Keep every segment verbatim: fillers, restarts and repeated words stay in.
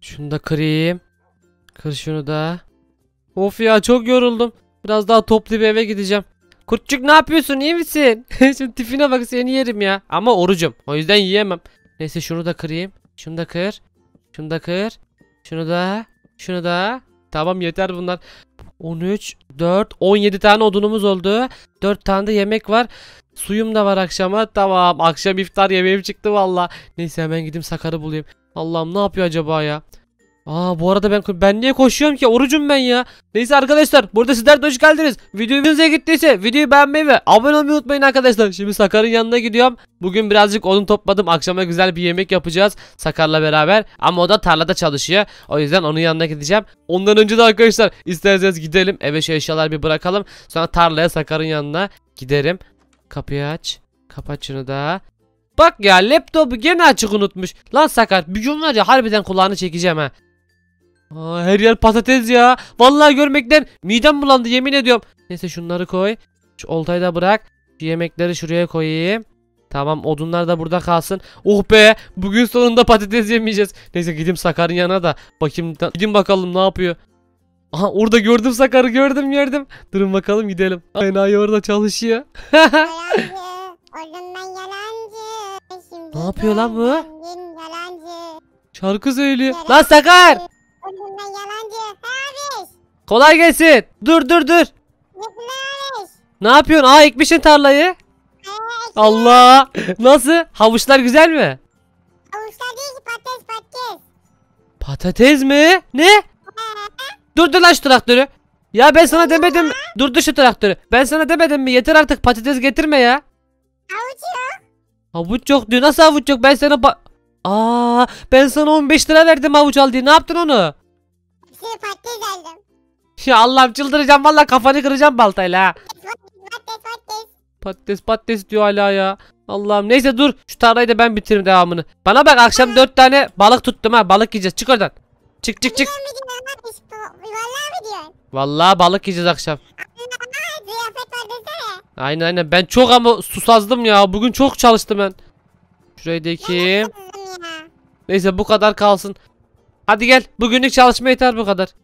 Şunu da kırayım. Kır şunu da. Of ya, çok yoruldum. Biraz daha toplayıp eve gideceğim. Kurtçuk, ne yapıyorsun, iyi misin? Şu tipine bak, seni yerim ya. Ama orucum, o yüzden yiyemem. Neyse şunu da kırayım. Şunu da kır. Şunu da kır. Şunu da. Şunu da. Tamam, yeter bunlar. on üç, dört, on yedi tane odunumuz oldu. dört tane de yemek var. Suyum da var akşama. Tamam, akşam iftar yemeğim çıktı valla. Neyse hemen gideyim Sakar'ı bulayım. Allah'ım, ne yapıyor acaba ya? Aa, bu arada ben ben niye koşuyorum ki? Orucum ben ya. Neyse arkadaşlar, burada sizler de hoş geldiniz. Videomuza gittiyse videoyu beğenmeyi ve abone olmayı unutmayın arkadaşlar. Şimdi Sakar'ın yanına gidiyorum. Bugün birazcık odun topladım. Akşama güzel bir yemek yapacağız Sakar'la beraber. Ama o da tarlada çalışıyor. O yüzden onun yanına gideceğim. Ondan önce de arkadaşlar, isterseniz gidelim. Eve şu eşyaları bir bırakalım. Sonra tarlaya, Sakar'ın yanına giderim. Kapıyı aç. Kapat şunu da. Bak ya, laptopu gene açık unutmuş. Lan Sakar, bir gün var ya, harbiden kulağını çekeceğim ha. Aa, her yer patates ya. Vallahi görmekten midem bulandı, yemin ediyorum. Neyse şunları koy. Şu oltayı da bırak. Şu yemekleri şuraya koyayım. Tamam, odunlar da burada kalsın. Oh be, bugün sonunda patates yemeyeceğiz. Neyse gideyim Sakar'ın yanına da bakayım. Gidin bakalım ne yapıyor. Aha, orada gördüm Sakar'ı, gördüm gördüm. Durun bakalım, gidelim. Aynen, orada çalışıyor. Yalancı, odundan yalancı. Şimdi Ne yapıyor lan bu? zengin yalancı. Şarkı söylüyor. Yalancı, Lan Sakar, odundan yalancı. Abi, kolay gelsin. Dur dur dur. yapılmış. Ne yapıyorsun? Aa, ekmişsin tarlayı. Allah. Nasıl? Havuçlar güzel mi? Avuçlar değil ki, patates patates. Patates mi? Ne? Durdur lan şu traktörü. Ya ben sana demedim. Durdur şu traktörü. Ben sana demedim mi? Yeter artık, patates getirme ya. Avuç yok. Havuç yok diyor. Nasıl havuç yok? Ben sana ba Aa, ben sana on beş lira verdim havuç al diye. Ne yaptın onu? Şimdi patates aldım. Ya Allah'ım, çıldıracağım vallahi, kafanı kıracağım baltayla ha. Patates patates. Patates patates diyor hala ya. Allah'ım, neyse dur, şu tarlayı da ben bitiririm devamını. Bana bak, akşam dört tane balık tuttum ha. Balık yiyeceğiz. Çık oradan. Çık çık çık. Ne mi diyorsun abi? Vallahi mi diyorsun? Vallahi balık yiyeceğiz akşam. Aa, ziyafet var desene. Aynen aynen, ben çok ama susazdım ya. Bugün çok çalıştım ben. Şurayı da ekeyim. Kızım ya. Neyse bu kadar kalsın. Hadi gel, bugünlük çalışma yeter, bu kadar.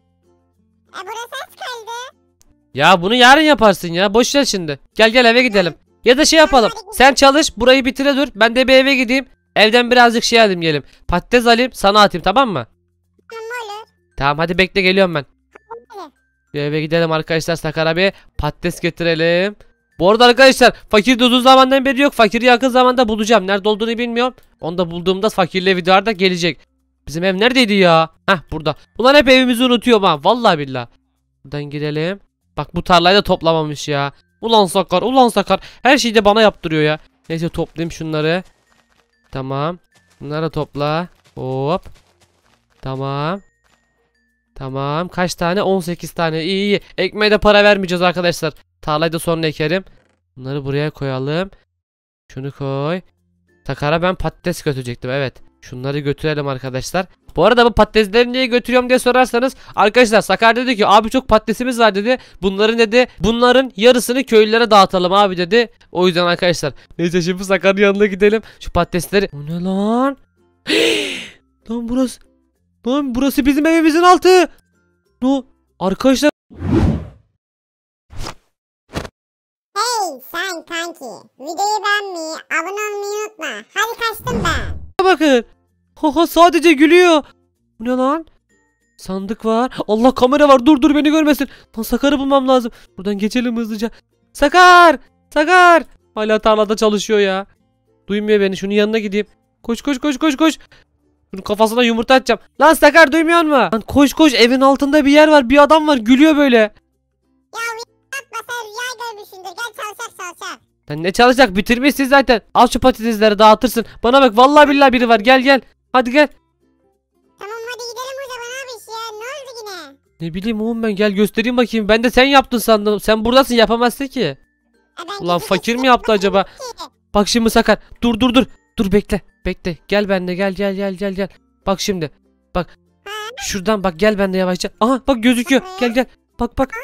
E burası az kaldı. Ya bunu yarın yaparsın ya. Boş ver şimdi. Gel gel, eve gidelim. Ya da şey yapalım. Sen çalış, burayı bitire dur. Ben de bir eve gideyim. Evden birazcık şey alayım gelim. Patates alayım, sana atayım, tamam mı? Tamam olur. Tamam, hadi bekle, geliyorum ben. Hadi. Bir eve gidelim arkadaşlar, Sakar abi. Patates getirelim. Bu arada arkadaşlar, fakir de uzun zamandan beri yok. Fakiri yakın zamanda bulacağım. Nerede olduğunu bilmiyorum. Onu da bulduğumda fakirle videolarda gelecek. Bizim ev neredeydi ya? Heh, burada. Ulan hep evimizi unutuyorum ha. Vallahi billahi. Buradan gidelim. Bak, bu tarlayı da toplamamış ya. Ulan Sakar, ulan Sakar. Her şeyi de bana yaptırıyor ya. Neyse toplayayım şunları. Tamam. Bunları topla. Hop. Tamam. Tamam. Kaç tane? on sekiz tane. İyi iyi. Ekmeğe de para vermeyeceğiz arkadaşlar. Tarlayı da sonra ekerim. Bunları buraya koyalım. Şunu koy. Sakar'a ben patates götürecektim. Evet. Şunları götürelim arkadaşlar. Bu arada bu patatesleri niye götürüyorum diye sorarsanız arkadaşlar, Sakar dedi ki abi çok patatesimiz var dedi. Bunların dedi bunların yarısını köylülere dağıtalım abi dedi. O yüzden arkadaşlar. Neyse şimdi Sakar'ın yanına gidelim. Şu patatesleri. O ne lan? Lan burası. Lan burası bizim evimizin altı. No. Arkadaşlar. Hey sen kanki. Videoyu beğenmeyi, abone olmayı unutma. Hadi kaçtım ben. Bakın. Haha, sadece gülüyor. Bu ne lan? Sandık var. Allah, kamera var. Dur dur, beni görmesin. Lan Sakar'ı bulmam lazım. Buradan geçelim hızlıca. Sakar! Sakar! Hala tarlada çalışıyor ya. Duymuyor beni. Şunun yanına gideyim. Koş koş koş koş koş. Şunun kafasına yumurta atacağım. Lan Sakar, duymuyor musun? Lan koş koş, evin altında bir yer var. Bir adam var, gülüyor böyle. Ya yapma, sen rüya görmüşsündür. Gel çalışak çalışak. Lan ne çalışacak, bitirmişsin zaten. Al şu patatesleri, dağıtırsın. Bana bak, vallahi billahi biri var. Gel gel. Hadi gel. Tamam hadi gidelim o zaman abi ya. Ne oldu yine? Ne bileyim oğlum ben, gel göstereyim bakayım. Ben de sen yaptın sandım. Sen buradasın, yapamazsın ki. E ben Ulan gidip fakir mi gidip yaptı acaba? bakayım ki. Bak şimdi Sakar. Dur dur dur. Dur bekle. Bekle. Gel bende, gel gel gel gel gel. Bak şimdi. Bak. Şuradan bak, gel bende yavaşça. Aha bak, gözüküyor. Gel gel. Bak bak.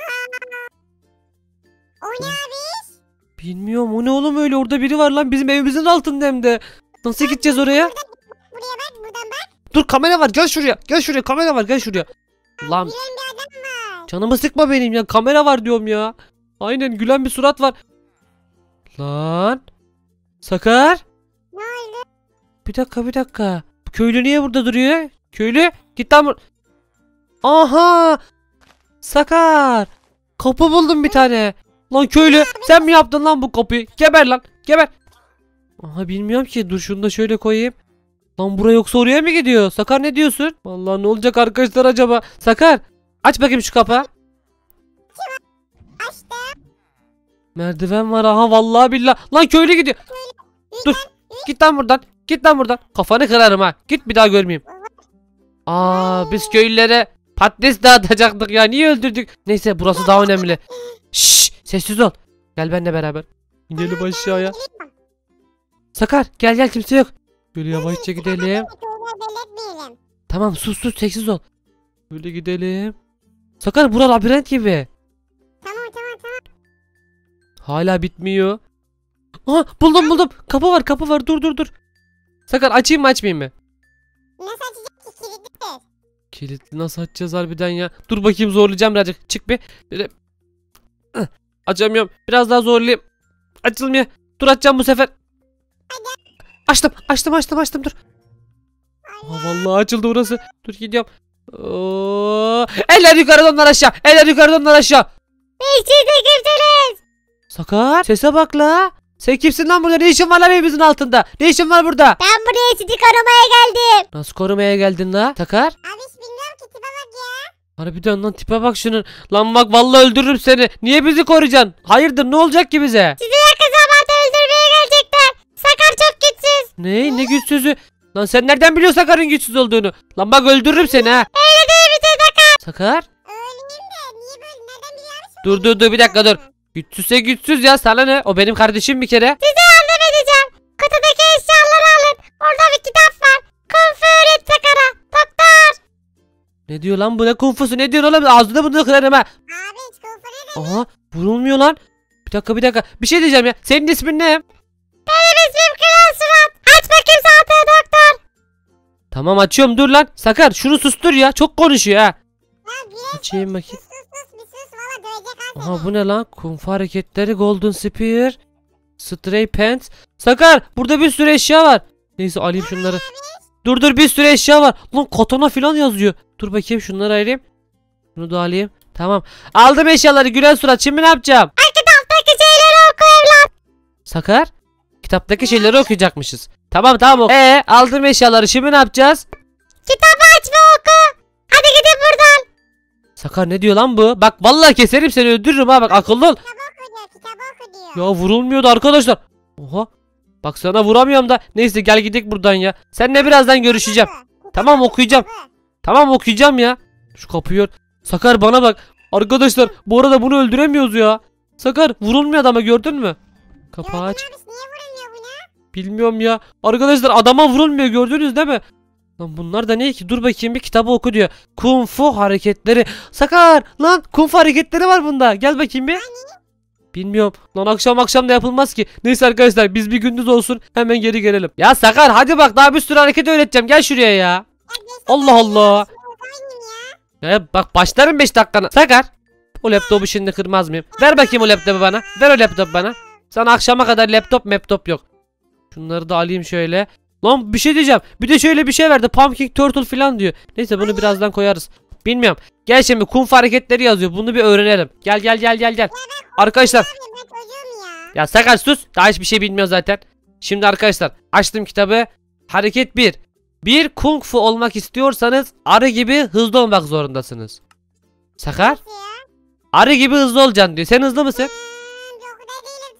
O ne abi? Bilmiyorum, o ne oğlum öyle, orada biri var lan, bizim evimizin altında hem de. Nasıl gideceğiz oraya? Buraya bak, buradan bak. dur kamera var gel şuraya. Gel şuraya kamera var gel şuraya. Lan Gülen bir adam var. canımı sıkma benim ya. Kamera var diyorum ya. Aynen gülen bir surat var. Lan. Sakar. Ne oldu? Bir dakika bir dakika. Bu köylü niye burada duruyor? Köylü git lan bur- Aha. Sakar. Kapı buldum bir tane. Lan köylü sen mi yaptın lan bu kapıyı? Geber lan geber. Aha bilmiyorum ki dur şunu da şöyle koyayım. Lan buraya yoksa oraya mı gidiyor? Sakar ne diyorsun? Vallahi ne olacak arkadaşlar acaba? Sakar aç bakayım şu kapağı. Açtım. Merdiven var aha vallahi billah. Lan köylü gidiyor. Dur. Git lan buradan. Git lan buradan. Kafanı kırarım ha. Git bir daha görmeyeyim. Aa biz köylülere patates dağıtacaktık ya. Niye öldürdük? Neyse burası daha önemli. Şşş sessiz ol. Gel benimle beraber. İnelim aşağıya. Sakar gel gel kimse yok. Böyle yavaşça gidelim. Köyler belirtmeyelim. Tamam sus sus sessiz ol. Böyle gidelim. Sakar bura labirent gibi. Tamam tamam tamam. Hala bitmiyor. Aha buldum buldum. Kapı var kapı var dur dur dur. Sakar açayım mı açmayayım mı? Nasıl açacak ki kilitlidir? Kilitli nasıl açacağız harbiden ya? Dur bakayım zorlayacağım birazcık. Çık bir. Böyle. Hıh, açamıyorum. Biraz daha zorlayayım. Açılmıyor. Dur açacağım bu sefer. Açtım açtım açtım açtım dur. Aa, vallahi açıldı burası. Dur gidiyorum. Oo, eller yukarıdan onlar aşağı. Eller yukarıdan onlar aşağı. Siz de kimsiniz? Sakar sese bak la. Sen kimsin lan burada? Ne işin var lan evimizin altında? Ne işin var burada? Ben buraya sizi korumaya geldim. Nasıl korumaya geldin la? Sakar? Abi hiç bilmiyorum ki tipe bak ya. Harbiden lan tipe bak şunun. Lan bak vallahi öldürürüm seni. Niye bizi koruyacaksın? Hayırdır ne olacak ki bize? Sizi yakın zamanda öldürmeye gelecekler. Sakar çok güçsüz. Ne? Ne güçsüzü? Lan sen nereden biliyorsun Sakar'ın güçsüz olduğunu? Lan bak öldürürüm seni ha. Öyle değil mi Sakar? Sakar? Öyleyim de niye böyle nereden biliyorsun? Dur dur dur bir dakika dur. Güçsüzse güçsüz ya sana ne? O benim kardeşim bir kere. Size yardım edeceğim. Kutudaki eşyaları alın. Orada bir kitap var. Kung fu öğret Sakar'a. Doktor. Ne diyor lan bu ne kunfusu ne diyor oğlum ağzını bunu kırarım ha. Abi hiç kung fu ne demek? Aha vurulmuyor lan. Bir dakika bir dakika bir şey diyeceğim ya. Senin ismin ne? Benim ismim Gülen Surat. Aç bakayım saate doktor. Tamam açıyorum dur lan. Sakar şunu sustur ya çok konuşuyor ha. Ya Gülen Açayım bakayım. sus sus sus bir sus valla dövecek ha seni. Aha bu ne lan? Kung fu hareketleri Golden Spear. Stray Pants. Sakar burada bir sürü eşya var. Neyse alayım şunları. Dur dur bir sürü eşya var. Lan katana falan yazıyor. Dur bakayım şunları ayırayım. Bunu da alayım. Tamam. Aldım eşyaları gülen surat. Şimdi ne yapacağım? Kitaptaki şeyleri oku evlat. Sakar. Kitaptaki şeyleri okuyacakmışız. Tamam tamam oku. Ee aldım eşyaları. Şimdi ne yapacağız? Kitabı aç ve oku. Hadi gidin buradan. Sakar ne diyor lan bu? Bak vallahi keserim seni öldürürüm ha bak akıllı ol. Kitabı oku diyor kitabı oku diyor. Ya vurulmuyordu arkadaşlar. Oha. Bak sana vuramıyorum da. Neyse gel gidelim buradan ya. Seninle birazdan görüşeceğim. Kitabı, Tamam, okuyacağım. kitabı. Tamam okuyacağım ya. Şu kapıyı ör. Sakar bana bak. Arkadaşlar bu arada bunu öldüremiyoruz ya. Sakar vurulmuyor adama gördün mü? Kapağı Gördün aç. abi niye vurulmuyor buna? Bilmiyorum ya. Arkadaşlar adama vurulmuyor gördünüz değil mi? Lan bunlar da ne ki? Dur bakayım bir kitabı oku diyor. Kung fu hareketleri. Sakar lan kung fu hareketleri var bunda. Gel bakayım bir. Bilmiyorum. Lan akşam akşam da yapılmaz ki. Neyse arkadaşlar biz bir gündüz olsun hemen geri gelelim. Ya Sakar hadi bak daha bir sürü hareket öğreteceğim. Gel şuraya ya. Ya beş Allah dakika Allah. ya, oynayayım ya. Ya bak başlarım beş dakikana. Sakar. O laptopu şimdi kırmaz mıyım? Ver bakayım o laptopu bana. Ver o laptopu bana. Sana akşama kadar laptop laptop yok. Şunları da alayım şöyle. Lan bir şey diyeceğim. Bir de şöyle bir şey verdi. Pumpkin turtle falan diyor. Neyse bunu birazdan koyarız. Bilmiyorum. Gel şimdi kung fu hareketleri yazıyor. Bunu bir öğrenelim. Gel gel gel gel gel. Arkadaşlar. Abi ben çocuğum ya. Ya Sakar sus. Daha hiçbir şey bilmiyor zaten. Şimdi arkadaşlar açtım kitabı. Hareket bir. Bir kung fu olmak istiyorsanız arı gibi hızlı olmak zorundasınız. Sakar. Nasıl ya? Arı gibi hızlı olacaksın diyor. Sen hızlı mısın? Hmm, yok da değilim.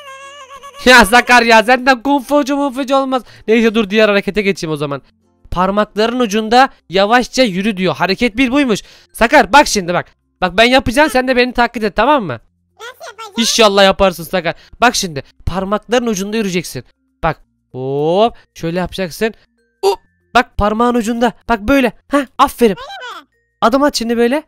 Ya Sakar ya senden kung fucu mumfucu olmaz. Neyse dur diğer harekete geçeyim o zaman. Parmakların ucunda yavaşça yürü diyor. Hareket bir buymuş. Sakar bak şimdi bak. Bak ben yapacağım sen de beni taklit et tamam mı? Nasıl yapacağım? İnşallah yaparsın Sakar. Bak şimdi parmakların ucunda yürüyeceksin. Bak hop şöyle yapacaksın. Hop bak parmağın ucunda. Bak böyle. Heh aferin. Adım at şimdi böyle.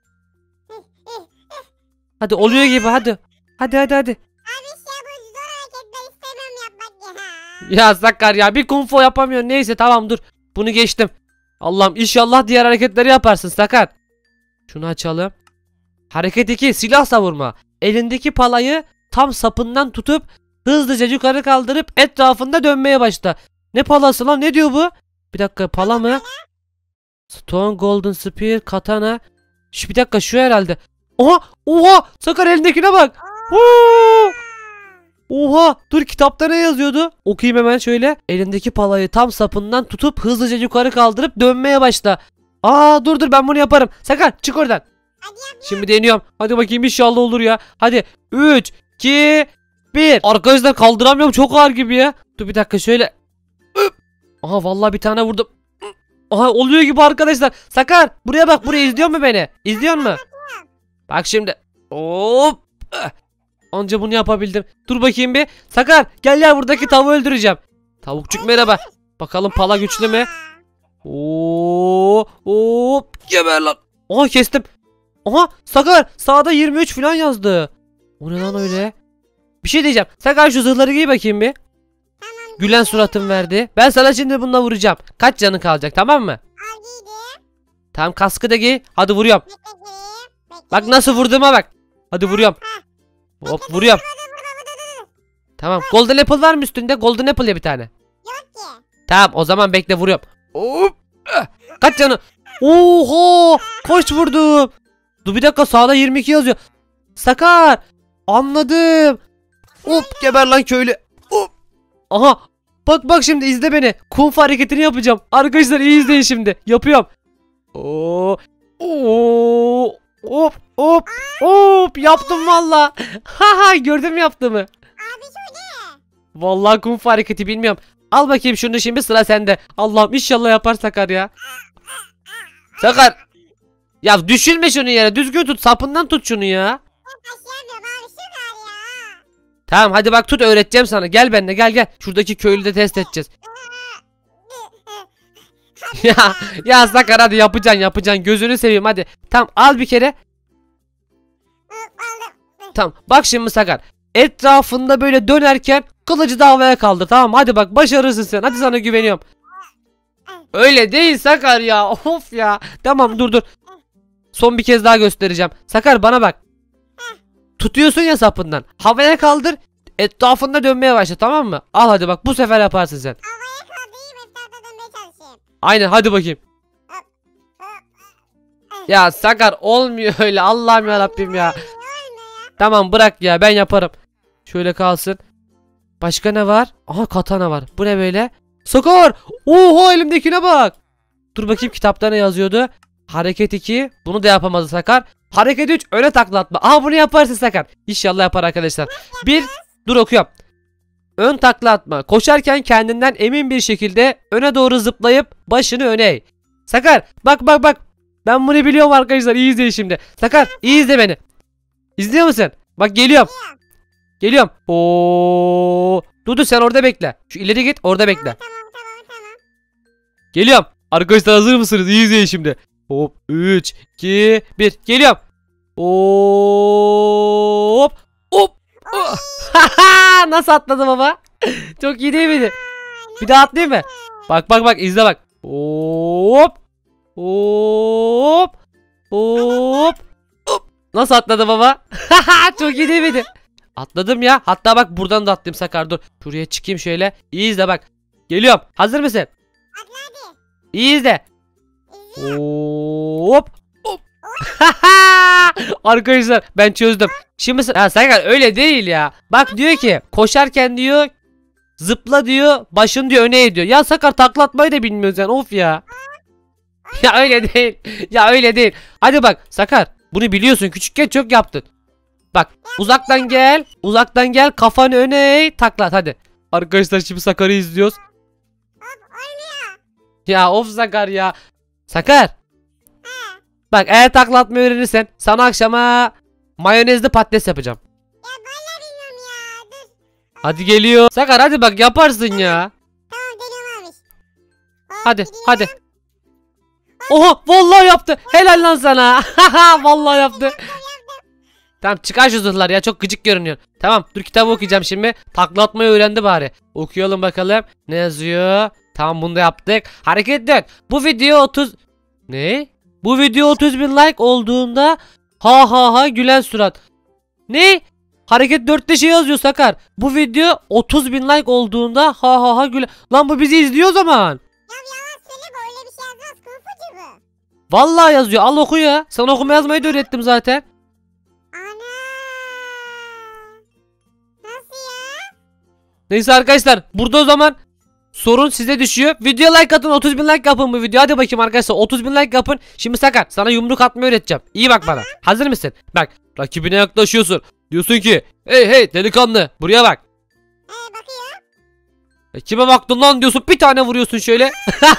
Hadi oluyor gibi hadi. Hadi hadi hadi. Abi ya bu zor hareketler istemem yapmak ya. Ya Sakar ya bir kung fu yapamıyor. Neyse tamam dur. Bunu geçtim. Allah'ım inşallah diğer hareketleri yaparsın Sakar. Şunu açalım. Hareket iki. Silah savurma. Elindeki palayı tam sapından tutup hızlıca yukarı kaldırıp etrafında dönmeye başla. Ne palası lan? Ne diyor bu? Bir dakika, pala mı? Stone Golden Spear, katana. Şu bir dakika, şu herhalde. Oha! Oha! Sakar elindekine bak. Oo! Oha! Dur, kitapta ne yazıyordu? Okuyayım hemen şöyle. Elindeki palayı tam sapından tutup hızlıca yukarı kaldırıp dönmeye başla. Aa, dur dur, ben bunu yaparım. Sakar çık oradan. Hadi yap. Şimdi deniyorum. Hadi bakayım, inşallah olur ya. Hadi üç, iki, bir. Arkadaşlar kaldıramıyorum, çok ağır gibi ya. Dur bir dakika şöyle. Üp. Aha, vallahi bir tane vurdum. Aha, oluyor gibi arkadaşlar. Sakar buraya bak, buraya izliyor mu beni? İzliyor mu? Bak şimdi. Hop. Anca bunu yapabildim. Dur bakayım bir. Sakar gel ya, buradaki tavuğu öldüreceğim. Tavukçuk merhaba. Bakalım pala güçlü mü? Oo, hop, geber lan. Aha, kestim. Aha, Sakar sağda yirmi üç falan yazdı. O ne lan öyle? Bir şey diyeceğim. Sakar şu zırhları giy bakayım bir. Gülen suratım verdi. Ben sana şimdi bununla vuracağım. Kaç canın kalacak, tamam mı? Al giydim. Tamam, kaskı da giy. Hadi vuruyorum. Bekle gireyim. Bekle. Bak nasıl vurduğuma bak. Hadi vuruyorum. Hop, vuruyorum. Tamam. Golden apple var mı üstünde? Golden apple ya bir tane. Yok ki. Tamam, o zaman bekle, vuruyorum. Hop. Kaç canı? Oha! Kaç vurdum? Dur bir dakika, sağda yirmi iki yazıyor. Sakar! Anladım. Hop, geber lan köylü. Hop. Aha! Bak bak, şimdi izle beni. Kung fu hareketini yapacağım. Arkadaşlar iyi izleyin şimdi. Yapıyorum. Oo! Oo! Hop hop hop, yaptım valla. Haha, gördün mü yaptığımı? Abi şu ne? Vallahi kung fu hareketi bilmiyorum. Al bakayım şunu, şimdi sıra sende. Allah'ım inşallah yapar Sakar ya. Sakar. Ya düşürme şunu yere. Düzgün tut. Sapından tut şunu ya. Taşıyamıyorum abi, şu var ya. Tamam hadi bak, tut, öğreteceğim sana. Gel benimle, gel gel. Şuradaki köylü de test edeceğiz. ya ya Sakar, hadi yapacaksın yapacaksın. Gözünü seveyim hadi. Tamam, al bir kere. Aldım. Tamam bak şimdi Sakar. Etrafında böyle dönerken kılıcı da havaya kaldır, tamam mı? Hadi bak, başarırsın sen. Hadi, sana güveniyorum. Öyle değil Sakar ya. Of ya. Tamam, dur dur. Son bir kez daha göstereceğim. Sakar bana bak. Tutuyorsun ya sapından. Havaya kaldır. Etrafında dönmeye başla, tamam mı? Al hadi bak, bu sefer yaparsın sen. Havaya kaldırayım, etrafta dönmeye çalışayım. Aynen, hadi bakayım. Ya Sakar olmuyor öyle. Allah'ım ya Rabbim ya. Tamam bırak ya, ben yaparım. Şöyle kalsın. Başka ne var? Aha, katana var. Bu ne böyle? Sakar! Oha, elimdekine bak. Dur bakayım, kitapta ne yazıyordu? Hareket iki. Bunu da yapamadı Sakar. Hareket üç. Öne takla atma. Aha, bunu yaparsın Sakar. İnşallah yapar arkadaşlar. bir. Dur okuyorum. Ön takla atma. Koşarken kendinden emin bir şekilde öne doğru zıplayıp başını öne eğ. Sakar bak bak bak. Ben bunu biliyorum arkadaşlar. İyi izleyin şimdi. Sakar iyi izle beni. İzliyor musun? Bak geliyorum. Geliyorum. Oo. Dur dur, sen orada bekle. Şu ileri git, orada bekle. Tamam tamam tamam. Geliyorum. Arkadaşlar hazır mısınız? İyi izleyin şimdi. Hop, üç, iki, bir. Geliyorum. Hop. Hop. Nasıl atladı baba? Çok iyi değil miydi? Bir daha atlayayım mı? Bak bak bak, izle bak. Hop. Hop. Hop. Hop. Nasıl atladı baba? Çok iyi değil miydi? Atladım ya. Hatta bak, buradan da atlayayım Sakar, dur. Şuraya çıkayım şöyle. İyi izle bak. Geliyorum. Hazır mısın? Atla hadi. İyi izle. Hop. Hop. Arkadaşlar ben çözdüm. Şimdi ha, Sakar öyle değil ya. Bak diyor ki koşarken diyor zıpla diyor, başın diyor öne eğ diyor. Ya Sakar, taklatmayı da bilmiyorsun sen, of ya. Ya öyle değil. Ya öyle değil. Hadi bak Sakar, bunu biliyorsun, küçükken çok yaptın. Bak uzaktan gel. Uzaktan gel, kafanı öne eğ, taklat hadi. Arkadaşlar şimdi Sakar'ı izliyoruz. Ya of Sakar ya. Sakar. Bak, eğer taklatmayı öğrenirsen sana akşama mayonezli patates yapacağım. Ya vallahi bilmiyorum ya. Dur. Hadi geliyor. Sakar hadi bak, yaparsın ya. Tamam, deniyorum abi. Hop, Hadi gidiyorum. hadi. Oha, vallahi yaptı. Helal lan sana. Vallahi yaptı. Tamam, çıkar şu zırhlar ya, çok gıcık görünüyor. Tamam dur, kitabı okuyacağım şimdi. Takla atmayı öğrendi bari. Okuyalım bakalım. Ne yazıyor? Tamam bunu da yaptık. Hareket dön. Bu video otuz... Ne? Bu video otuz bin like olduğunda ha ha ha gülen surat. Ne? Hareket dörtte şey yazıyor Sakar. Bu video otuz bin like olduğunda ha ha ha gülen. Lan bu bizi izliyor o zaman. Ya yalan söyleme öyle bir şey yazmaz. Kung fu bu. Vallahi yazıyor. Al oku ya. Sana okuma yazmayı da öğrettim zaten. Ana. Nasıl ya? Neyse arkadaşlar. Burada o zaman sorun size düşüyor. Video like atın. otuz bin like yapın bu video. Hadi bakayım arkadaşlar. otuz bin like yapın. Şimdi Sakar sana yumruk atmayı öğreteceğim. İyi bak bana. Hazır mısın? Bak. Rakibine yaklaşıyorsun. Diyorsun ki hey hey delikanlı buraya bak. Ee bakıyor. E, kime baktın lan diyorsun. Bir tane vuruyorsun şöyle.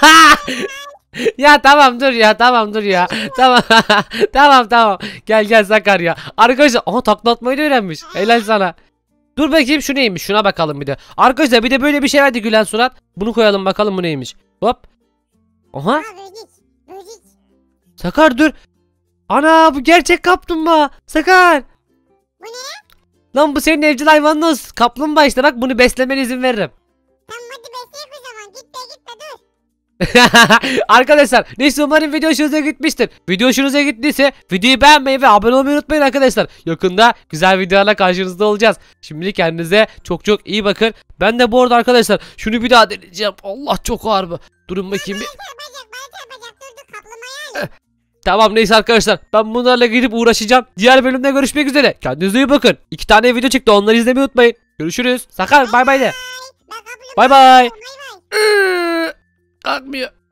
Ya tamam dur ya tamam dur ya. Tamam. Tamam tamam. Gel gel Sakar ya. Arkadaşlar aha takla atmayı da öğrenmiş. Helal sana. Dur bakayım şu neymiş şuna bakalım bir de. Arkadaşlar bir de böyle bir şey verdi gülen surat. Bunu koyalım bakalım bu neymiş. Hop. Aha. Aa böcek. Böcek. Sakar dur. Ana bu gerçek kaplumbağa. Sakar. Bu ne? Lan bu senin evcil hayvanın olsun. Kaplumbağa işte bak bunu beslemene izin veririm. Tamam hadi besleyek o zaman. Gitme gitme dur. Arkadaşlar neyse umarım video hoşunuza gitmiştir. Video hoşunuza gittiyse videoyu beğenmeyi ve abone olmayı unutmayın arkadaşlar. Yakında güzel videolarla karşınızda olacağız. Şimdi kendinize çok çok iyi bakın. Ben de bu arada arkadaşlar şunu bir daha deneyeceğim. Allah çok ağır bu. Durun bakayım bir. Bana çarpacak bana çarpacak. Dur dur kaplumbağayı al. Tamam neyse arkadaşlar ben bunlarla gidip uğraşacağım. Diğer bölümde görüşmek üzere. Kendinize iyi bakın. İki tane video çıktı onları izlemeyi unutmayın. Görüşürüz. Sakar bay bay de. Ben kaplumbağa. Bay bay. Bay bay. Kalkmıyor.